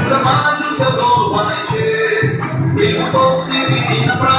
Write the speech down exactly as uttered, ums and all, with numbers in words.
Nunca mais o seu dono vai encher. Perguntou se menina pra